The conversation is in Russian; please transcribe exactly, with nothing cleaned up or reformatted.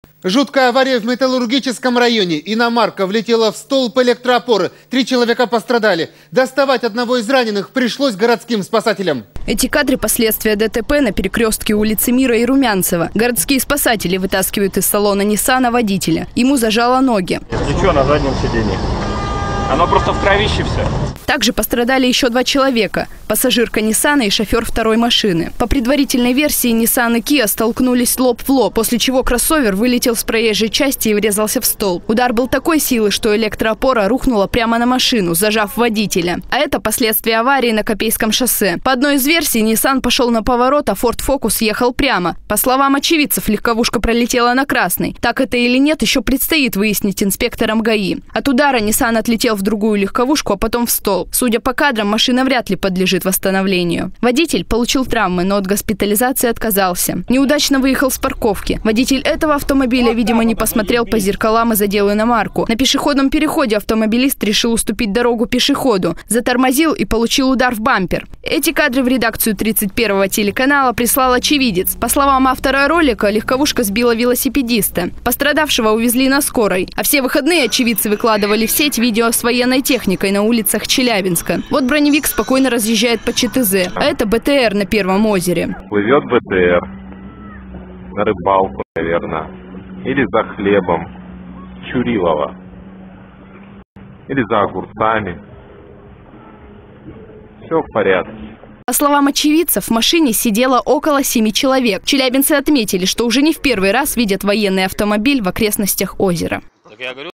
Жуткая авария в металлургическом районе. Иномарка влетела в столб электроопоры. Три человека пострадали. Доставать одного из раненых пришлось городским спасателям. Эти кадры – последствия ДТП на перекрестке улицы Мира и Румянцева. Городские спасатели вытаскивают из салона Ниссана водителя. Ему зажало ноги. Ничего на заднем сиденье. Оно просто в кровище все. Также пострадали еще два человека – пассажирка Ниссана и шофер второй машины. По предварительной версии, Ниссан и Киа столкнулись лоб в лоб, после чего кроссовер вылетел с проезжей части и врезался в столб. Удар был такой силы, что электроопора рухнула прямо на машину, зажав водителя. А это последствия аварии на Копейском шоссе. По одной из версий, Ниссан пошел на поворот, а Форд Фокус ехал прямо. По словам очевидцев, легковушка пролетела на красный. Так это или нет, еще предстоит выяснить инспекторам ГАИ. От удара Ниссан отлетел в другую легковушку, а потом в столб. Судя по кадрам, машина вряд ли подлежит восстановлению. Водитель получил травмы, но от госпитализации отказался. Неудачно выехал с парковки. Водитель этого автомобиля, видимо, не посмотрел по зеркалам и задел иномарку. На пешеходном переходе автомобилист решил уступить дорогу пешеходу, затормозил и получил удар в бампер. Эти кадры в редакцию тридцать первого телеканала прислал очевидец. По словам автора ролика, легковушка сбила велосипедиста. Пострадавшего увезли на скорой. А все выходные очевидцы выкладывали в сеть видео с военной техникой на улицах Челябинска. Вот броневик спокойно разъезжает по ЧТЗ, а это БТР на Первом озере. Плывет БТР на рыбалку, наверное, или за хлебом, Чурилова, или за огурцами. Все в порядке. По словам очевидцев, в машине сидело около семи человек. Челябинцы отметили, что уже не в первый раз видят военный автомобиль в окрестностях озера.